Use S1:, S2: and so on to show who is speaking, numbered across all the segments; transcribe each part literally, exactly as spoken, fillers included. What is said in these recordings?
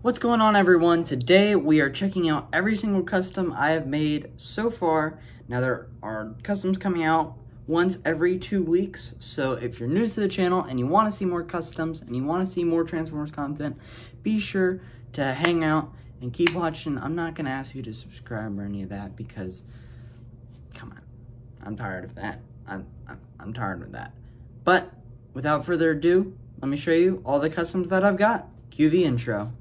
S1: What's going on, everyone? Today we are checking out every single custom I have made so far. Now there are customs coming out once every two weeks, so if you're new to the channel and you want to see more customs and you want to see more Transformers content, be sure to hang out and keep watching. I'm not going to ask you to subscribe or any of that because, come on, I'm tired of that. I'm, I'm, I'm tired of that. But without further ado, let me show you all the customs that I've got. Cue the intro.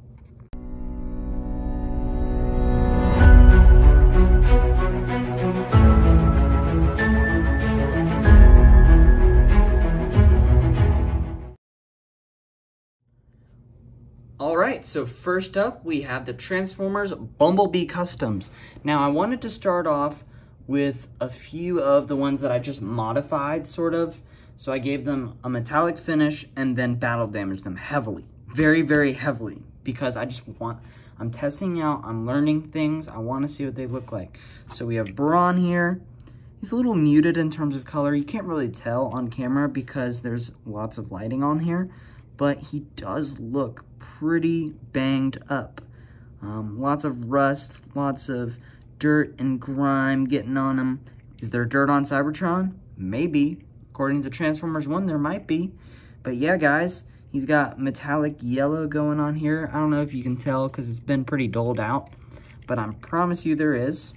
S1: Alright, so first up we have the Transformers Bumblebee Customs. Now I wanted to start off with a few of the ones that I just modified, sort of. So I gave them a metallic finish and then battle damaged them heavily. Very, very heavily. Because I just want, I'm testing out, I'm learning things, I want to see what they look like. So we have Brawn here. He's a little muted in terms of color. You can't really tell on camera because there's lots of lighting on here. But he does look pretty banged up. Um, lots of rust, lots of dirt and grime getting on him. Is there dirt on Cybertron? Maybe. According to Transformers one, there might be. But yeah, guys, he's got metallic yellow going on here. I don't know if you can tell because it's been pretty dulled out, but I promise you there is.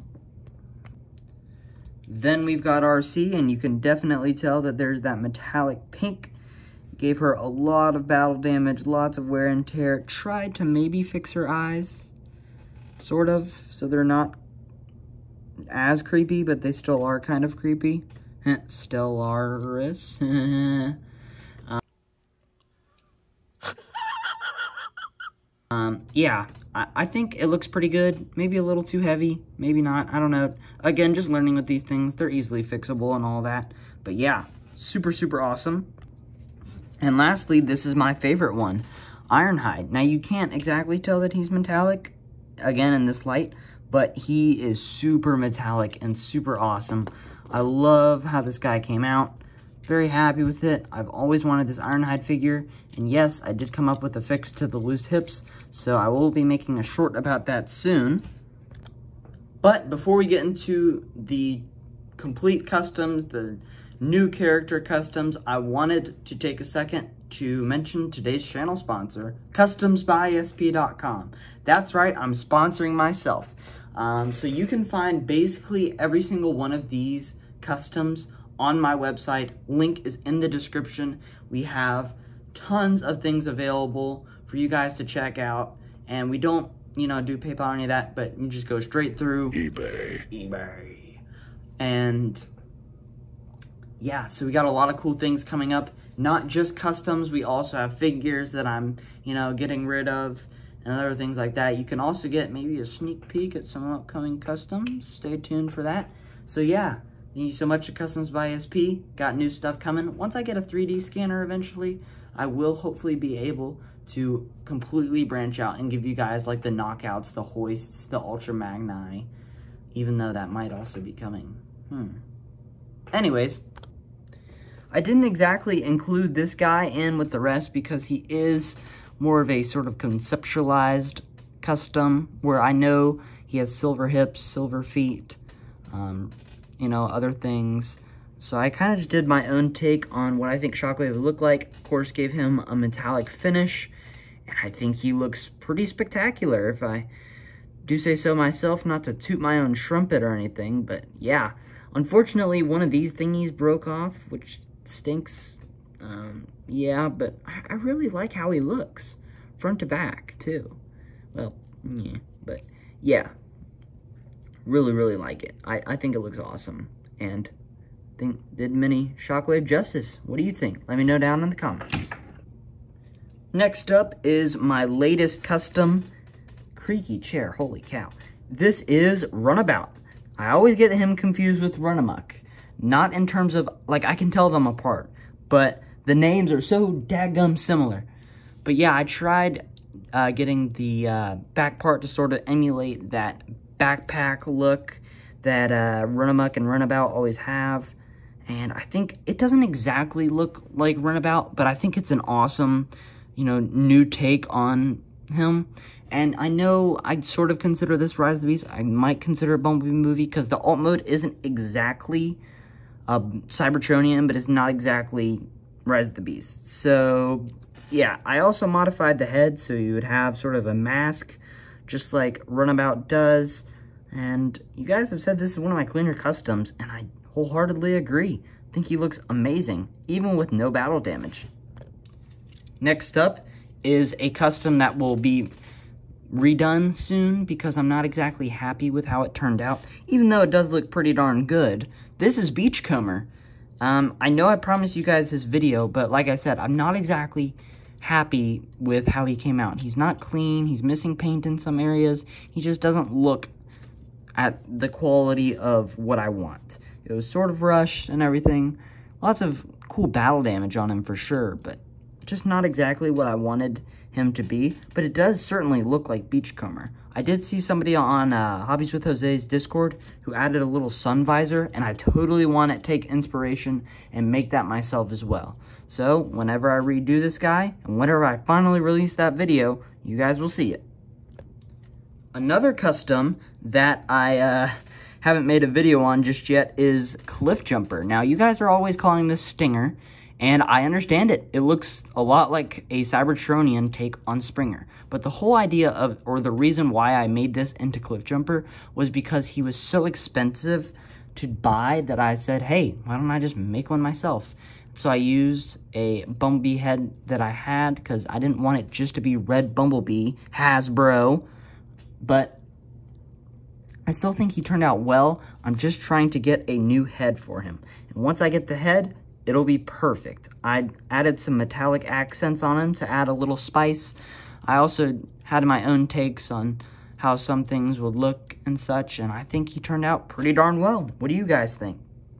S1: Then we've got R C, and you can definitely tell that there's that metallic pink. Gave her a lot of battle damage, lots of wear and tear. Tried to maybe fix her eyes, sort of, so they're not as creepy, but they still are kind of creepy. Stellaris. um, um, yeah, I, I think it looks pretty good. Maybe a little too heavy, maybe not, I don't know. Again, just learning with these things. They're easily fixable and all that. But yeah, super, super awesome. And lastly, this is my favorite one, Ironhide. Now, you can't exactly tell that he's metallic, again, in this light, but he is super metallic and super awesome. I love how this guy came out. Very happy with it. I've always wanted this Ironhide figure, and yes, I did come up with a fix to the loose hips, so I will be making a short about that soon. But before we get into the complete customs, the new character customs, I wanted to take a second to mention today's channel sponsor, customs by S P dot com. That's right, I'm sponsoring myself. Um, so you can find basically every single one of these customs on my website. Link is in the description. We have tons of things available for you guys to check out. And we don't, you know, do PayPal or any of that, but you just go straight through eBay. eBay. And yeah, so we got a lot of cool things coming up. Not just customs, we also have figures that I'm, you know, getting rid of and other things like that. You can also get maybe a sneak peek at some upcoming customs. Stay tuned for that. So yeah, thank you so much to Customs by S P. Got new stuff coming. Once I get a three D scanner eventually, I will hopefully be able to completely branch out and give you guys like the knockouts, the hoists, the Ultra Magni, even though that might also be coming. Hmm. Anyways, I didn't exactly include this guy in with the rest because he is more of a sort of conceptualized custom where I know he has silver hips, silver feet, um, you know, other things. So I kind of just did my own take on what I think Shockwave would look like. Of course, gave him a metallic finish, and I think he looks pretty spectacular if I do say so myself, not to toot my own trumpet or anything, but yeah. Unfortunately, one of these thingies broke off, which stinks. Um, yeah, but I, I really like how he looks. Front to back, too. Well, yeah, but yeah. Really, really like it. I, I think it looks awesome. And I think did mini Shockwave justice. What do you think? Let me know down in the comments. Next up is my latest custom creaky chair. Holy cow. This is Runabout. I always get him confused with Runamuck. Not in terms of, like, I can tell them apart, but the names are so daggum similar. But yeah, I tried uh, getting the uh, back part to sort of emulate that backpack look that uh, Runamuck and Runabout always have. And I think it doesn't exactly look like Runabout, but I think it's an awesome, you know, new take on him. And I know I'd sort of consider this Rise of the Beast. I might consider a Bumblebee movie because the alt mode isn't exactly a Cybertronian, but it's not exactly Rise of the Beast. So, yeah, I also modified the head so you would have sort of a mask, just like Runabout does. And you guys have said this is one of my cleaner customs, and I wholeheartedly agree. I think he looks amazing, even with no battle damage. Next up is a custom that will be redone soon because I'm not exactly happy with how it turned out, even though it does look pretty darn good. This is Beachcomber. Um, I know I promised you guys this video, but like I said, I'm not exactly happy with how he came out. He's not clean, he's missing paint in some areas, he just doesn't look at the quality of what I want. It was sort of rushed and everything. Lots of cool battle damage on him for sure, but just not exactly what I wanted him to be, but it does certainly look like Beachcomber. I did see somebody on uh, Hobbies with Jose's Discord who added a little sun visor, and I totally want to take inspiration and make that myself as well. So, whenever I redo this guy, and whenever I finally release that video, you guys will see it. Another custom that I uh, haven't made a video on just yet is Cliffjumper. Now, you guys are always calling this Stinger, and I understand it. It looks a lot like a Cybertronian take on Springer. But the whole idea of, or the reason why I made this into Cliffjumper was because he was so expensive to buy that I said, hey, why don't I just make one myself? So I used a Bumblebee head that I had because I didn't want it just to be red Bumblebee, Hasbro. But I still think he turned out well. I'm just trying to get a new head for him. And once I get the head, it'll be perfect. I added some metallic accents on him to add a little spice. I also had my own takes on how some things would look and such, and I think he turned out pretty darn well. What do you guys think?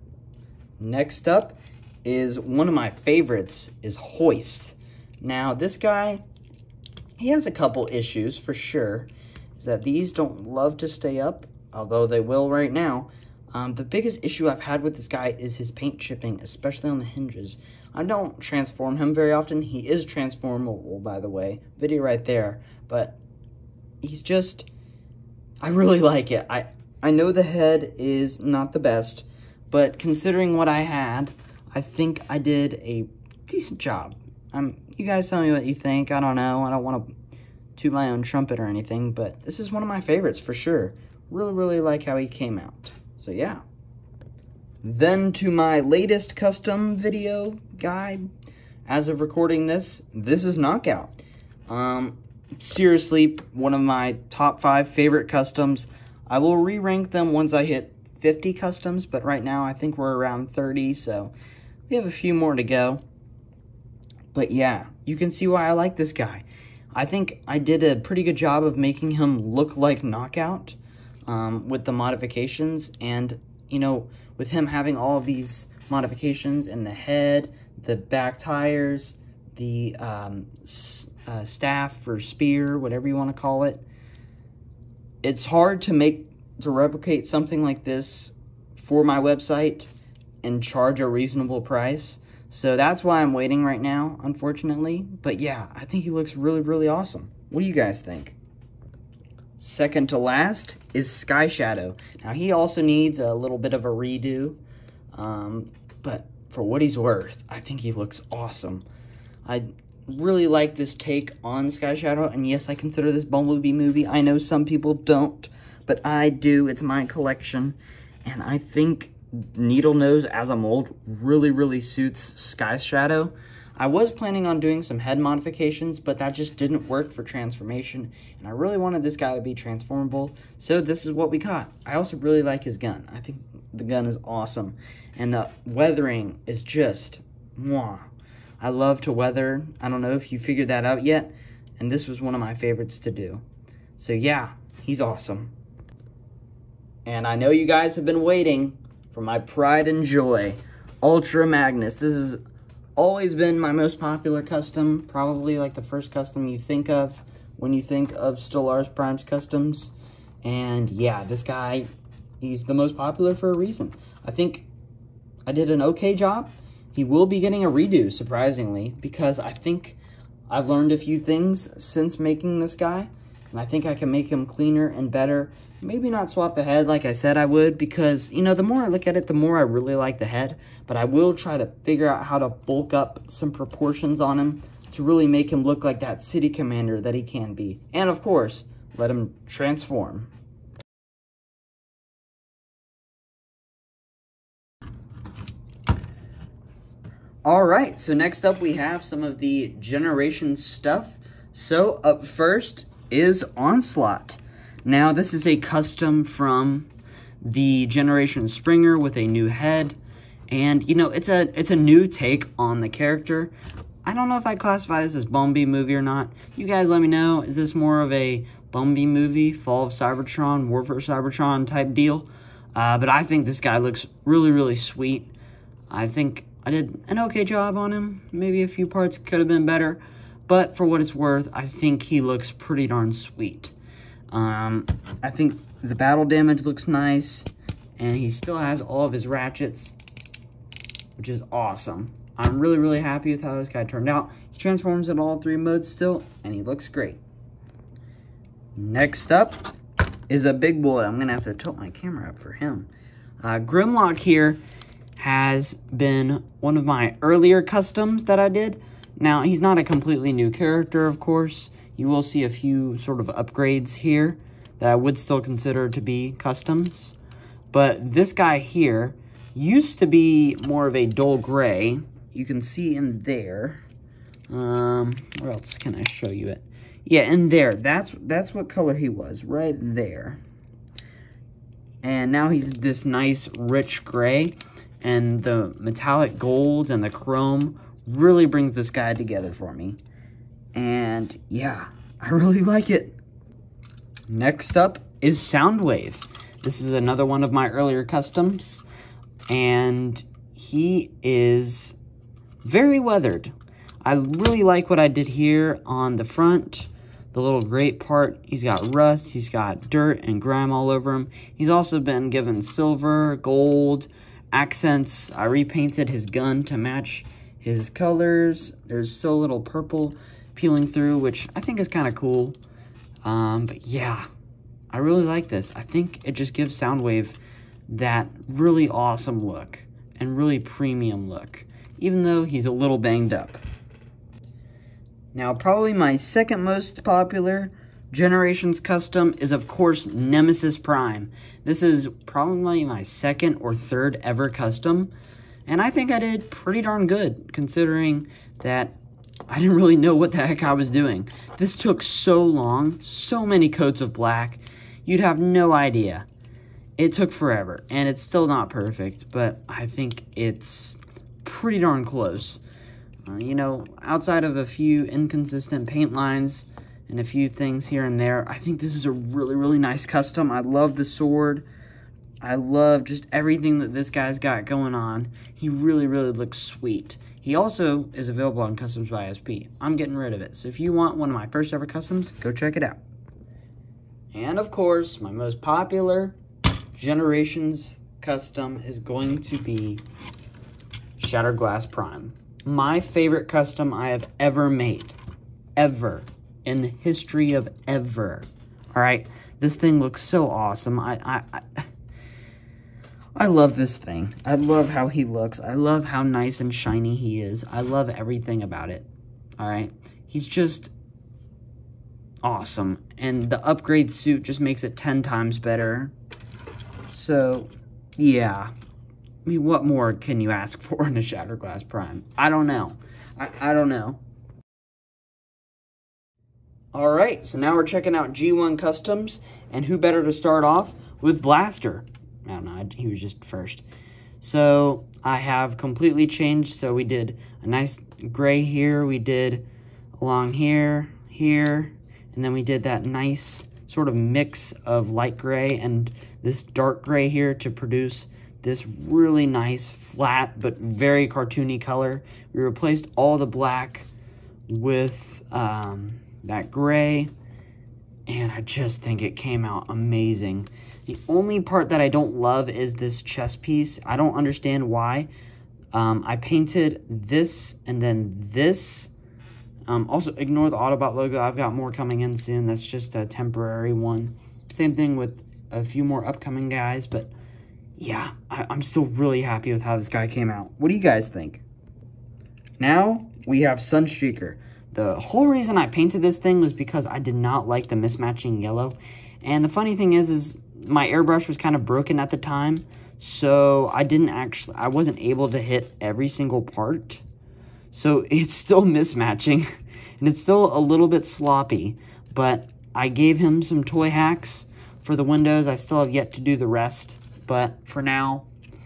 S1: Next up is one of my favorites, is Hoist. Now, this guy, he has a couple issues for sure, is that these don't love to stay up, although they will right now. Um, the biggest issue I've had with this guy is his paint chipping, especially on the hinges. I don't transform him very often. He is transformable, by the way. Video right there. But he's just, I really like it. I, I know the head is not the best, but considering what I had, I think I did a decent job. Um, you guys tell me what you think. I don't know. I don't want to toot my own trumpet or anything, but this is one of my favorites for sure. Really, really like how he came out. So yeah. Then to my latest custom video guide. As of recording this, this is Knockout. Um, seriously, one of my top five favorite customs. I will re-rank them once I hit fifty customs, but right now I think we're around thirty, so we have a few more to go. But yeah, you can see why I like this guy. I think I did a pretty good job of making him look like Knockout. Um, with the modifications, and you know, with him having all of these modifications in the head, the back tires, the um, uh, staff or spear, whatever you want to call it, it's hard to make to replicate something like this for my website and charge a reasonable price. So that's why I'm waiting right now, unfortunately. But yeah, I think he looks really, really awesome. What do you guys think? Second to last is Sky Shadow. Now, he also needs a little bit of a redo, um, but for what he's worth, I think he looks awesome. I really like this take on Sky Shadow, and yes, I consider this Bumblebee movie. I know some people don't, but I do. It's my collection, and I think Needle Nose as a mold really, really suits Sky Shadow. I was planning on doing some head modifications, but that just didn't work for transformation, and I really wanted this guy to be transformable, so this is what we got. I also really like his gun. I think the gun is awesome, and the weathering is just mwah. I love to weather. I don't know if you figured that out yet, and this was one of my favorites to do. So yeah, he's awesome. And I know you guys have been waiting for my pride and joy, Ultra Magnus. This has always been my most popular custom, probably like the first custom you think of when you think of Stellaris Prime's customs. And yeah, this guy, he's the most popular for a reason. I think I did an okay job. He will be getting a redo, surprisingly, because I think I've learned a few things since making this guy, and I think I can make him cleaner and better. Maybe not swap the head like I said I would, because, you know, the more I look at it, the more I really like the head. But I will try to figure out how to bulk up some proportions on him to really make him look like that city commander that he can be. And, of course, let him transform. Alright, so next up we have some of the Generations stuff. So up first is Onslaught. Now this is a custom from the Generations Springer with a new head. And you know, it's a it's a new take on the character. I don't know if I classify this as Bumblebee movie or not. You guys let me know. Is this more of a Bumblebee movie, Fall of Cybertron, War for Cybertron type deal? Uh, but I think this guy looks really, really sweet. I think I did an okay job on him. Maybe a few parts could have been better. But for what it's worth, I think he looks pretty darn sweet. Um, I think the battle damage looks nice. And he still has all of his ratchets, which is awesome. I'm really, really happy with how this guy turned out. He transforms in all three modes still, and he looks great. Next up is a big boy. I'm going to have to tilt my camera up for him. Uh, Grimlock here has been one of my earlier customs that I did. Now, he's not a completely new character, of course. You will see a few sort of upgrades here that I would still consider to be customs. But this guy here used to be more of a dull gray. You can see in there. Um, where else can I show you it? Yeah, in there. That's, that's what color he was, right there. And now he's this nice, rich gray. And the metallic gold and the chrome really brings this guy together for me. And yeah, I really like it. Next up is Soundwave. This is another one of my earlier customs. And he is very weathered. I really like what I did here on the front. The little grate part, he's got rust, he's got dirt and grime all over him. He's also been given silver, gold, accents. I repainted his gun to match his colors. There's still a little purple peeling through, which I think is kind of cool. Um, but yeah, I really like this. I think it just gives Soundwave that really awesome look and really premium look, even though he's a little banged up. Now, probably my second most popular Generations custom is, of course, Nemesis Prime. This is probably my second or third ever custom, and I think I did pretty darn good, considering that I didn't really know what the heck I was doing. This took so long, so many coats of black, you'd have no idea. It took forever, and it's still not perfect, but I think it's pretty darn close. Uh, you know, outside of a few inconsistent paint lines and a few things here and there, I think this is a really, really nice custom. I love the sword. I love just everything that this guy's got going on. He really, really looks sweet. He also is available on Customs by S P. I'm getting rid of it. So if you want one of my first ever customs, go check it out. And of course, my most popular Generations custom is going to be Shattered Glass Prime. My favorite custom I have ever made. Ever. In the history of ever. Alright? This thing looks so awesome. I, I, I, I love this thing. I love how he looks. I love how nice and shiny he is. I love everything about it. Alright? He's just awesome. And the upgrade suit just makes it ten times better. So, yeah. I mean, what more can you ask for in a Shattered Glass Prime? I don't know. I, I don't know. Alright, so now we're checking out G one Customs, and who better to start off with Blaster? I don't know, he was just first. So, I have completely changed, so we did a nice gray here, we did along here, here, and then we did that nice sort of mix of light gray and this dark gray here to produce this really nice, flat, but very cartoony color. We replaced all the black with um, that gray, and I just think it came out amazing. The only part that I don't love is this chest piece. I don't understand why. Um, I painted this and then this Um, also, ignore the Autobot logo. I've got more coming in soon. That's just a temporary one. Same thing with a few more upcoming guys, but yeah, I, I'm still really happy with how this guy came out. What do you guys think? Now, we have Sunstreaker. The whole reason I painted this thing was because I did not like the mismatching yellow. And the funny thing is, is my airbrush was kind of broken at the time, so I didn't actually, I wasn't able to hit every single part. So it's still mismatching, and it's still a little bit sloppy, but I gave him some toy hacks for the windows. I still have yet to do the rest, but for now,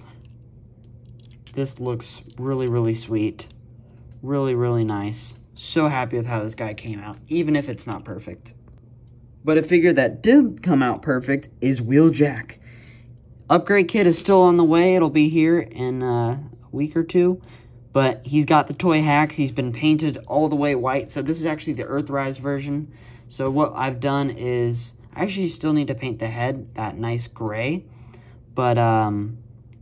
S1: this looks really, really sweet. Really, really nice. So happy with how this guy came out, even if it's not perfect. But a figure that did come out perfect is Wheeljack. Upgrade kit is still on the way. It'll be here in a week or two. But he's got the toy hacks. He's been painted all the way white. So this is actually the Earthrise version. So what I've done is, I actually still need to paint the head that nice gray. But um,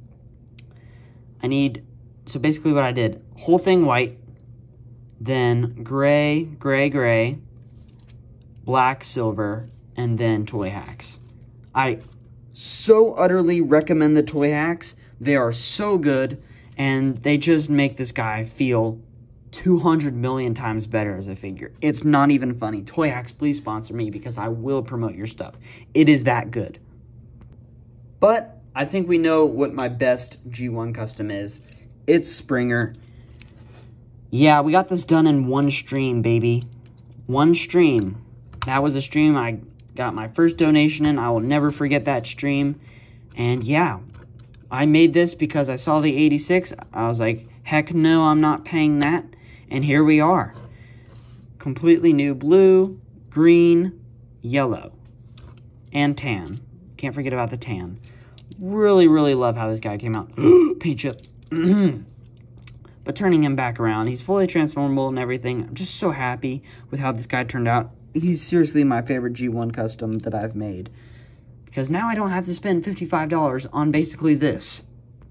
S1: I need, so basically what I did, whole thing white. Then gray, gray, gray, black, silver, and then toy hacks. I so utterly recommend the toy hacks. They are so good, and they just make this guy feel two hundred million times better as a figure. It's not even funny. Toy hacks, please sponsor me because I will promote your stuff. It is that good. But I think we know what my best G one custom is. It's Springer. Yeah, we got this done in one stream, baby. One stream. That was a stream I got my first donation in. I will never forget that stream. And yeah, I made this because I saw the eighty-six. I was like, heck no, I'm not paying that. And here we are. Completely new blue, green, yellow, and tan. Can't forget about the tan. Really, really love how this guy came out. Paint chip. But turning him back around, he's fully transformable and everything. I'm just so happy with how this guy turned out. He's seriously my favorite G one custom that I've made. Because now I don't have to spend fifty-five dollars on basically this.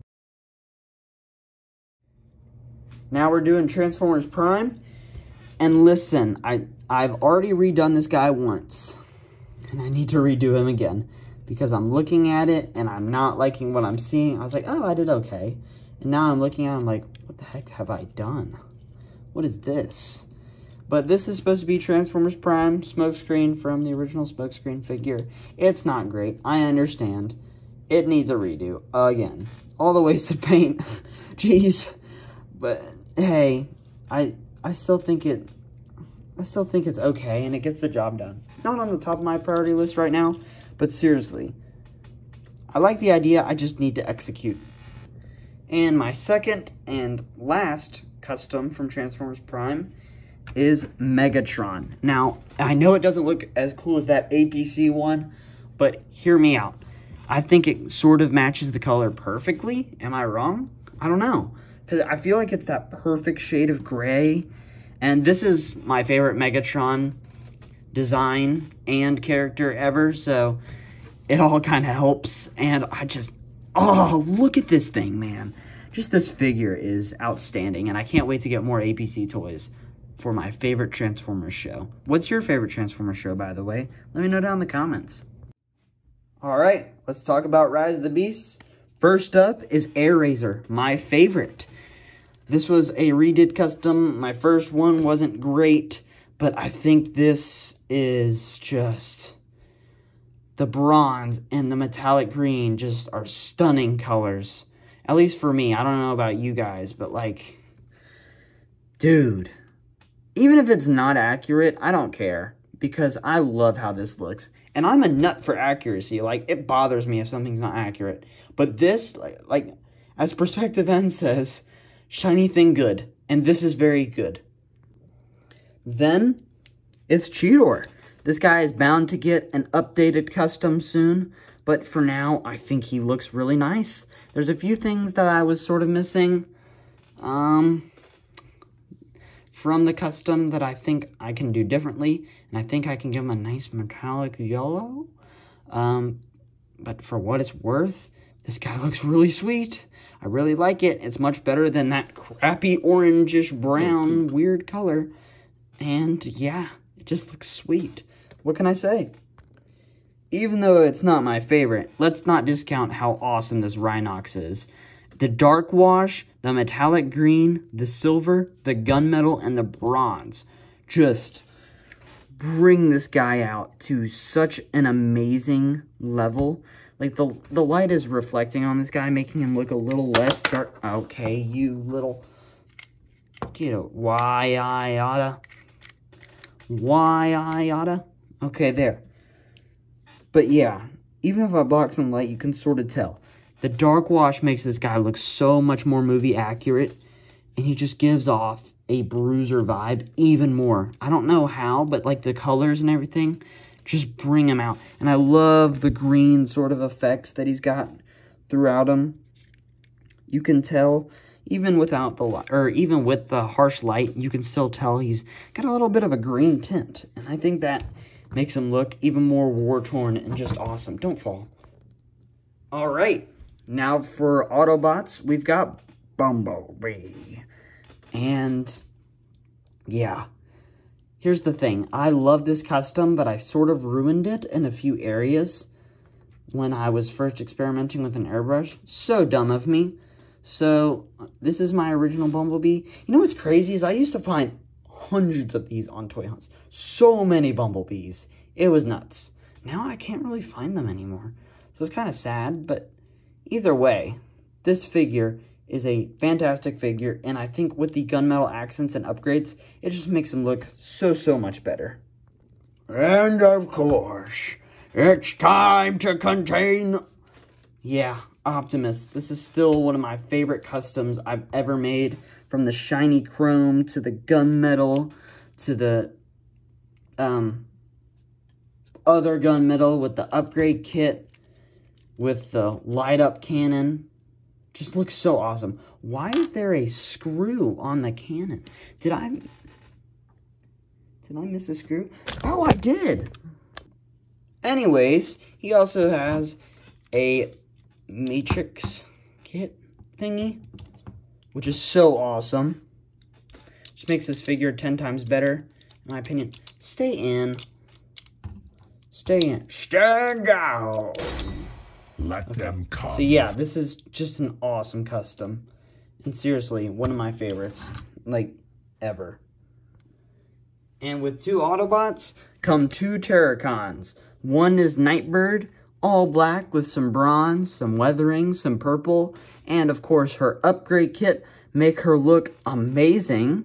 S1: Now we're doing Transformers Prime. And listen, I, I've already redone this guy once. And I need to redo him again. Because I'm looking at it and I'm not liking what I'm seeing. I was like, oh, I did okay. And now I'm looking at it, I'm like, what the heck have I done? What is this? But this is supposed to be Transformers Prime Smokescreen from the original Smokescreen figure. It's not great. I understand. It needs a redo. Again. All the wasted paint. Jeez. But, hey, I I still think it... I still think it's okay, and it gets the job done. Not on the top of my priority list right now, but seriously. I like the idea, I just need to execute. And my second and last custom from Transformers Prime is Megatron. Now, I know it doesn't look as cool as that A P C one, but hear me out. I think it sort of matches the color perfectly. Am I wrong? I don't know. Because I feel like it's that perfect shade of gray. And this is my favorite Megatron design and character ever, so it all kind of helps. And I just... Oh, look at this thing, man. Just this figure is outstanding, and I can't wait to get more A P C toys for my favorite Transformers show. What's your favorite Transformers show, by the way? Let me know down in the comments. Alright, let's talk about Rise of the Beasts. First up is Airazor, my favorite. This was a redid custom. My first one wasn't great, but I think this is just... The bronze and the metallic green just are stunning colors. At least for me. I don't know about you guys, but like... Dude. Even if it's not accurate, I don't care. Because I love how this looks. And I'm a nut for accuracy. Like, it bothers me if something's not accurate. But this, like, like as Perspective N says, shiny thing good. And this is very good. Then, it's Cheetor. This guy is bound to get an updated custom soon, but for now, I think he looks really nice. There's a few things that I was sort of missing um, from the custom that I think I can do differently, and I think I can give him a nice metallic yellow. Um, but for what it's worth, this guy looks really sweet. I really like it. It's much better than that crappy orangish brown weird color. And yeah, it just looks sweet. What can I say? Even though it's not my favorite, let's not discount how awesome this Rhinox is. The dark wash, the metallic green, the silver, the gunmetal, and the bronze just bring this guy out to such an amazing level. Like, the, the light is reflecting on this guy, making him look a little less dark. Okay, you little... Get a... Why I oughta... Why I oughta... Okay, there. But yeah, even if I block some light, you can sort of tell. The dark wash makes this guy look so much more movie accurate, and he just gives off a bruiser vibe even more. I don't know how, but like the colors and everything just bring him out. And I love the green sort of effects that he's got throughout him. You can tell, even without the light, or even with the harsh light, you can still tell he's got a little bit of a green tint. And I think that makes him look even more war-torn and just awesome. Don't fall. All right. Now for Autobots, we've got Bumblebee. And yeah, here's the thing. I love this custom, but I sort of ruined it in a few areas when I was first experimenting with an airbrush. So dumb of me. So this is my original Bumblebee. You know what's crazy is I used to find hundreds of these on toy hunts. So many Bumblebees. It was nuts. Now I can't really find them anymore. So it's kind of sad, but either way, this figure is a fantastic figure, and I think with the gunmetal accents and upgrades, it just makes him look so, so much better. And of course, it's time to contain the... Yeah, Optimus. This is still one of my favorite customs I've ever made. From the shiny chrome to the gunmetal to the um, other gunmetal with the upgrade kit with the light up cannon. Just looks so awesome. Why is there a screw on the cannon? Did I... Did I miss a screw? Oh, I did! Anyways, he also has a Matrix kit thingy, which is so awesome. Just makes this figure ten times better, in my opinion. Stay in. Stay in. Stand down!
S2: Let
S1: Okay.
S2: them come.
S1: So yeah, this is just an awesome custom. And seriously, one of my favorites. Like, ever. And with two Autobots come two Terracons. One is Nightbird, all black with some bronze, some weathering, some purple, and of course her upgrade kit make her look amazing.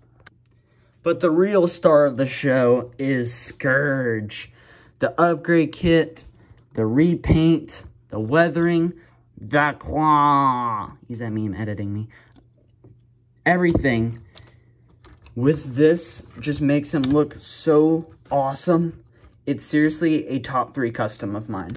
S1: But the real star of the show is Scourge. The upgrade kit, the repaint, the weathering, the claw. Use that meme editing me. Everything with this just makes him look so awesome. It's seriously a top three custom of mine.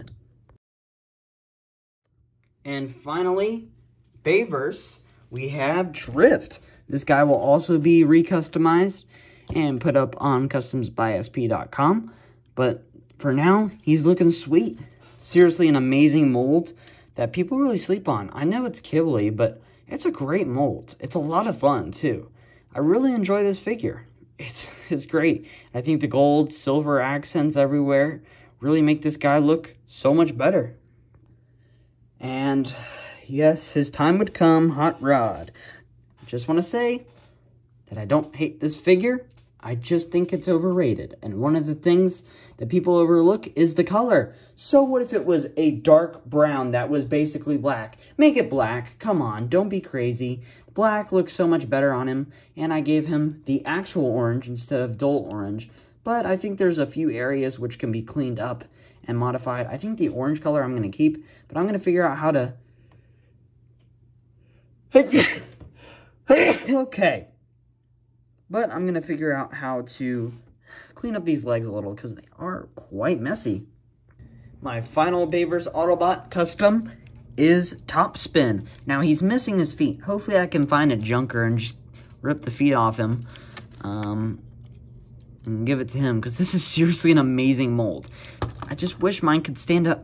S1: And finally, Bayverse, we have Drift. This guy will also be recustomized and put up on customs by S P dot com. But for now, he's looking sweet. Seriously, an amazing mold that people really sleep on. I know it's Kibble, but it's a great mold. It's a lot of fun, too. I really enjoy this figure. It's, it's great. I think the gold, silver accents everywhere really make this guy look so much better. And yes, his time would come, Hot Rod. Just want to say that I don't hate this figure. I just think it's overrated. And one of the things that people overlook is the color. So what if it was a dark brown that was basically black? Make it black. Come on, don't be crazy. Black looks so much better on him, and I gave him the actual orange instead of dull orange. But I think there's a few areas which can be cleaned up and modified. I think the orange color I'm going to keep, but I'm going to figure out how to... Okay. But I'm going to figure out how to clean up these legs a little, because they are quite messy. My final Bayverse Autobot custom is Top Spin. Now, he's missing his feet. Hopefully, I can find a junker and just rip the feet off him. Um, and give it to him, because this is seriously an amazing mold. I just wish mine could stand up.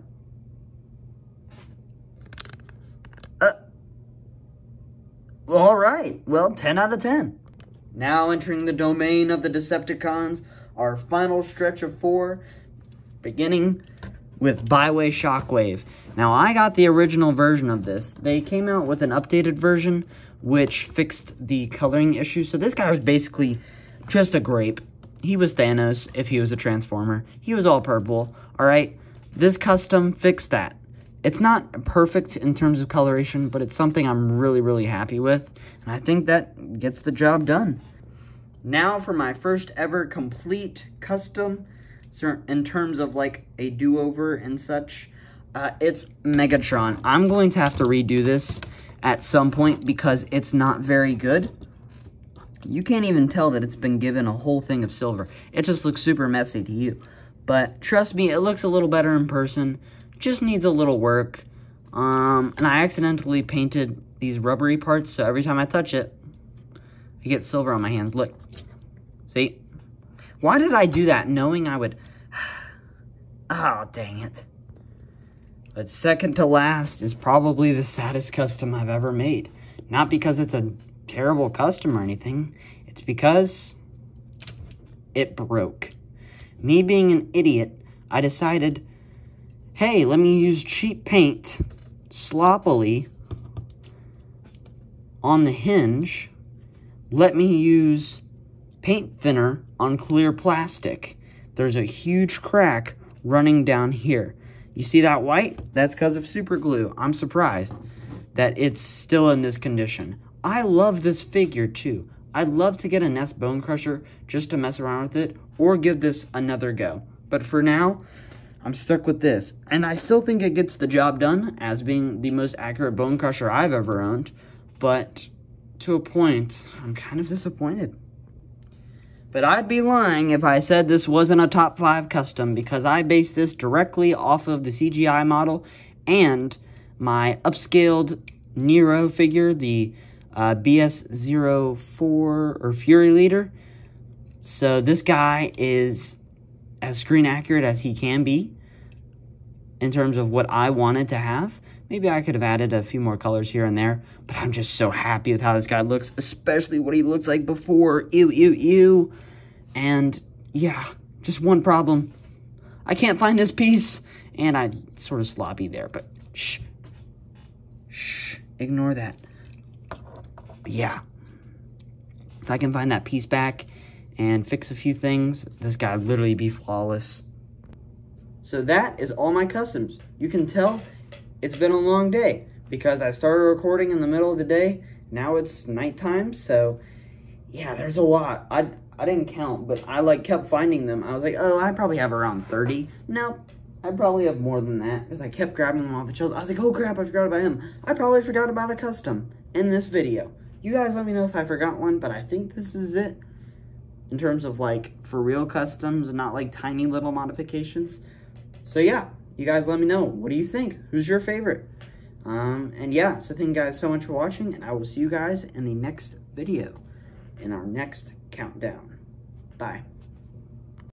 S1: Uh, Alright, well, ten out of ten. Now entering the domain of the Decepticons, our final stretch of four, beginning with Byway Shockwave. Now, I got the original version of this. They came out with an updated version, which fixed the coloring issue. So this guy was basically just a grape. He was Thanos if he was a Transformer. He was all purple, alright? This custom fixed that. It's not perfect in terms of coloration, but it's something I'm really, really happy with. And I think that gets the job done. Now for my first ever complete custom, in terms of like a do-over and such, uh, it's Megatron. I'm going to have to redo this at some point because it's not very good. You can't even tell that it's been given a whole thing of silver. It just looks super messy to you. But trust me, it looks a little better in person. Just needs a little work. Um, and I accidentally painted these rubbery parts, so every time I touch it, I get silver on my hands. Look. See? Why did I do that knowing I would... Oh, dang it. But second to last is probably the saddest custom I've ever made. Not because it's a terrible custom or anything. It's because it broke. Me being an idiot, I decided, hey, let me use cheap paint sloppily on the hinge. Let me use paint thinner on clear plastic. There's a huge crack running down here. You see that white? That's because of super glue. I'm surprised that it's still in this condition. I love this figure too. I'd love to get a Nest Bone Crusher just to mess around with it or give this another go. But for now, I'm stuck with this. And I still think it gets the job done as being the most accurate Bone Crusher I've ever owned. But to a point, I'm kind of disappointed. But I'd be lying if I said this wasn't a top five custom because I based this directly off of the C G I model and my upscaled Nero figure, the uh, B S zero four or Fury Leader. So this guy is as screen accurate as he can be in terms of what I wanted to have. Maybe I could have added a few more colors here and there, but I'm just so happy with how this guy looks, especially what he looks like before. Ew, ew, ew. And yeah, just one problem. I can't find this piece, and I'm sort of sloppy there, but shh. Shh, ignore that. But yeah, if I can find that piece back and fix a few things, this guy would literally be flawless. So that is all my customs. You can tell it's been a long day because I started recording in the middle of the day. Now it's nighttime, so yeah, there's a lot. I I didn't count, but I like kept finding them. I was like, oh, I probably have around thirty. No, I probably have more than that because I kept grabbing them off the shelves. I was like, oh crap, I forgot about him. I probably forgot about a custom in this video. You guys let me know if I forgot one, but I think this is it in terms of like for real customs and not like tiny little modifications. So yeah, you guys let me know. What do you think? Who's your favorite? Um, and yeah, so thank you guys so much for watching, and I will see you guys in the next video, in our next countdown. Bye.